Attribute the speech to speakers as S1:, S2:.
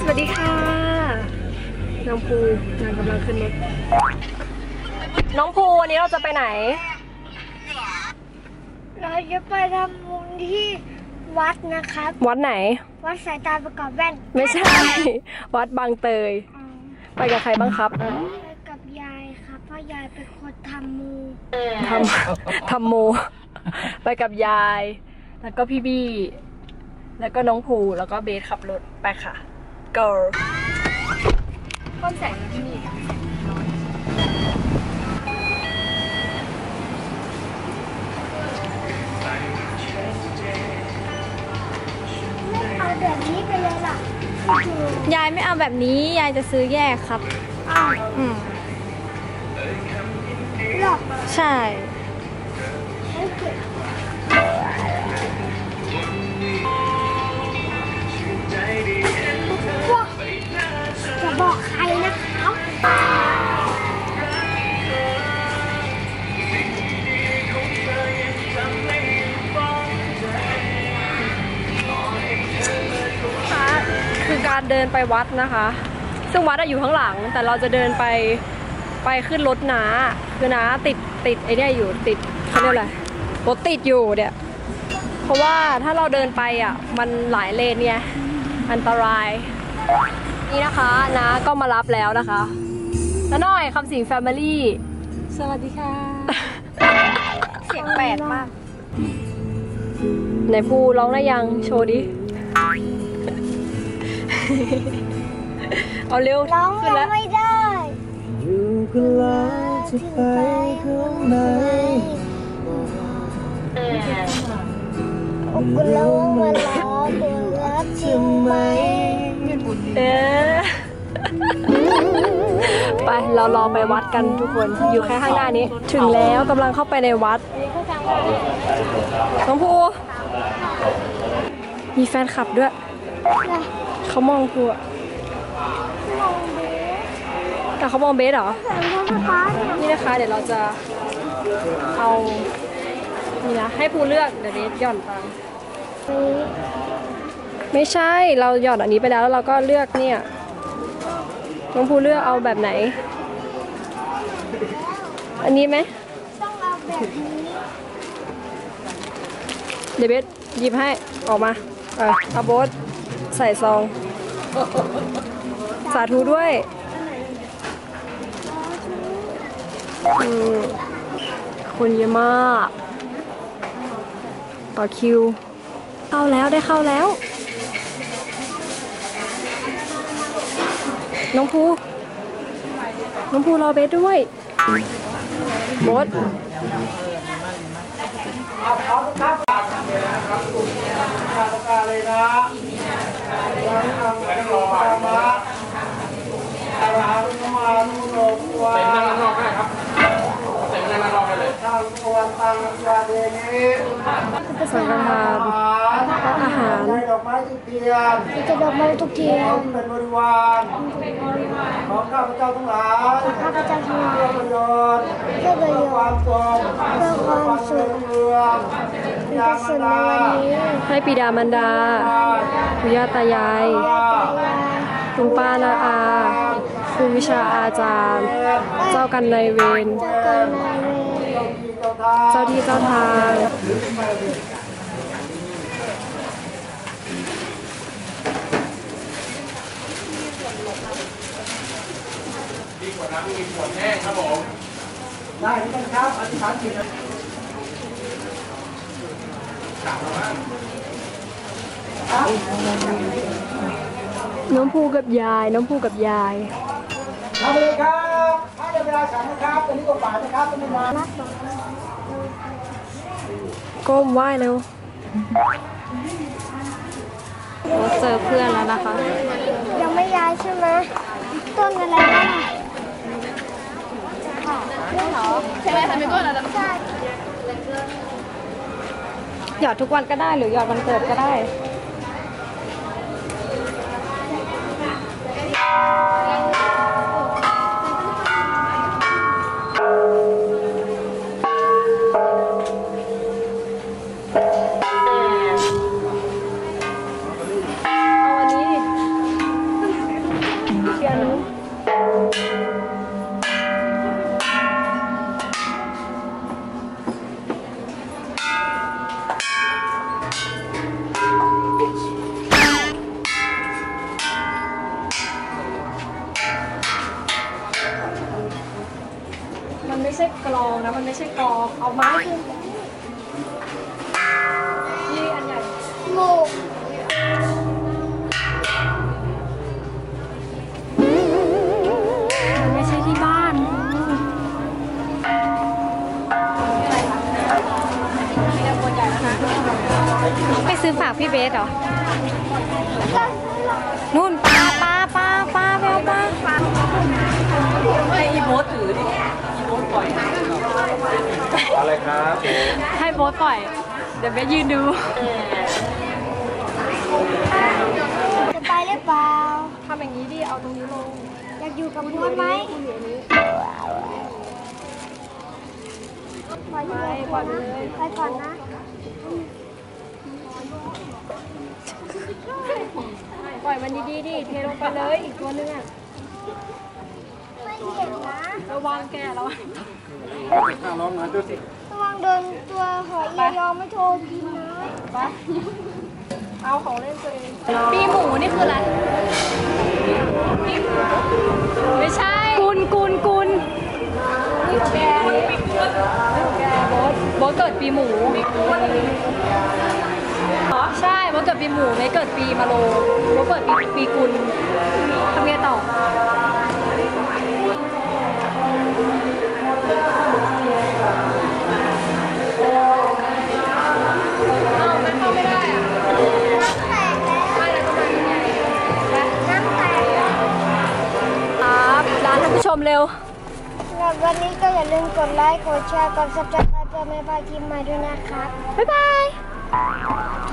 S1: วัสดีค่ะน้องภูนางกำลังขึ้นรถน้องภูวันนี้เราจะไปไหน
S2: เราจะไปทำบุญที่วัดนะครับ
S1: วัดไหน
S2: วัดสายตาประกอบแว่น
S1: ไม่ใช่วัดบางเตยไปกับใครบ้างครับ
S2: ไปกับยายครับเพราะยายเป็นคนทำมู
S1: ทำโมไปกับยายแล้วก็พี่บี้แล้วก็น้องภูแล้วก็เบสขับรถไปค่ะ go ต้นแสงที่นี่
S2: เอาแบบนี้ไปเลยล่ะ
S3: ยายไม่เอาแบบนี้ยายจะซื้อแยกครับ
S2: หรอ
S3: ใช่
S2: จะบอกใครนะครับ
S1: คือการเดินไปวัดนะคะซึ่งวัดอยู่ข้างหลังแต่เราจะเดินไปขึ้นรถน้าคือน้าติดไอ้นี่อยู่ติดเขาเรียกอะไรรถติดอยู่เนี่ยเพราะว่าถ้าเราเดินไปอ่ะมันหลายเลนเนี่ยอันตรายนี่นะคะน้าก็มารับแล้วนะคะน้าหน่อยคำสิงแฟมิลี่
S3: สวัสดีค่ะเสียงแปลกมาก
S1: ไหนภูร้องได้ยังโชว์ดิเอาเร็ว
S2: ร้อง
S1: ขึ้นแล้ว
S2: ไม่ได้
S4: อยู่กันแล้วจะไปข้างใน
S2: กูรู้ว่าเราควรรักจริงไหม
S1: ไปเรารอไปวัดกันทุกคนอยู่แค่ข้างหน้านี้ถึงแล้วกำลังเข้าไปในวัดน้องภูมีแฟนคลับด้วยเขามองภูอะแต่เขามองเบสเหรอนี่นะคะเดี๋ยวเราจะเอานี่นะให้ภูเลือกเดี๋ยวเบสหย่อนตังไม่ใช่เราหย่อนอันนี้ไปแล้วเราก็เลือกเนี่ยน้องภูเลือกเอาแบบไหนอันนี้ไหม
S2: ต้องเอาแบบนี้
S1: เดี๋ยวเบสหยิบให้ออกมาเอาโบ๊ทใส่ซองสาธุด้วยคนเยอะมากต่อคิวเข้าแล้วได้เข้าแล้วน้องภูรอเบสด้วยโบ๊ท
S4: เลยนะยังทำไม่รอมาอาราธมานุโลกวาเป็นนั่งรอได้ครับเป็นนั่งรอได้เลยทางตัวตังยาเดนิ
S1: สังฆทานอาหาร
S4: ดอกไม้ทุกเทียน
S2: จะดอกไม้ทุกเทียน
S4: เป็นบริวารของข้าพเจ้าทั้งหลายเพื่อประโยชน์เพื่อความสุขเพื่อความสุขเมืองยามันดา
S1: ให้ปิดามันดาปุยาตายายลุงป้านาอาครูวิชาอาจารย์เจ้ากันนายเวรเจ้าที่เจ้าทาง
S4: ดีกว่าน้ำมีขวดแห้งครับผมได้ที่กันครับอธิษฐานจิต
S1: น้องภูกับยายทำ
S4: เลยครับให้เวลาฉันนะครับตอนนี้ก็ป่านะครับต้องมา
S1: ก้มไหว้เร็ว
S3: เราเจอเพื่อนแล้วนะคะ
S2: ยังไม่ย้ายใช่ไหมต้นอะไรบ้าง
S3: ใช่ไหมทำเป็นต้นอะไรใช่หยอดทุกวันก็ได้หรือหยอดวันเกิดก็ได้
S1: นะมันไม่ใช่กอกเอาไม้ขึ้นนี่อันใหญ่
S2: งู
S1: มันไม่ใช่ที่บ้านไปซื้อฝากพี่เบสเหรอ นู่นปลาไปเอาปลาให้อีโบสถือดิอีโบสปล่อย
S4: อะไรครับ
S1: ให้โบสปล่อย เดี๋ยวเบสยืนดู
S2: จะไปหรือเปล่า
S1: ทำอย่างนี้ดิ เอาตรงนี้ลง
S2: อยากอยู่กับมดไหมปล่อยไปก่อนนะไปก่อนนะ
S1: ปล่อยมันดีๆดิ เทลงไปเลยอีกตัวนึงอ่ะ
S2: ไม่เห็นนะ
S1: ระวังแกระวัง
S4: ข้างน้องหน่อยดูสิ
S2: ระวังโดนตัวหอยเอียยองไม่โทรกินนะ
S1: ไปเอาของเล่นตัวเองปีหมูนี่คืออะไรไม่ใช่ กุนนี่ของแกนี่ของแกโบสเกิดปีหมูใช่โบสเกิดปีหมูไม่เกิดปีมะโรงโบสเกิดปีกุลทำไงต่อมันเข้าไม่ได้อะ
S2: น้ำแตกแล้ว
S1: ไม่แล้วก็มายังไง
S2: น้ำแตกแล้ว
S1: ครับร้านท่านผู้ชมเร็ว
S2: สำหรับวันนี้ก็อย่าลืมกดไลค์ กดแชร์ กด subscribe เพื่อไม่พลาดคลิปใหม่ด้วยนะครับ
S1: บ๊ายบาย